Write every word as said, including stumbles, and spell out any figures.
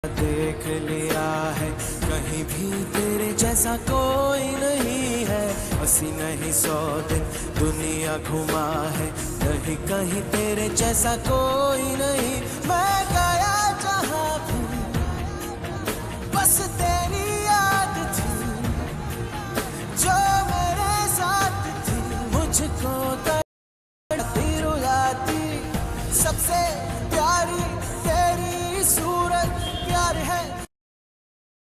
देख लिया है कहीं भी तेरे जैसा कोई नहीं है। हंसी नहीं सौ दिन दुनिया घुमा है, नहीं कहीं तेरे जैसा कोई नहीं। मैं गया जहाँ भी बस तेरी याद थी, जो मेरे साथ थी। मुझको तड़पती रुलाती सबसे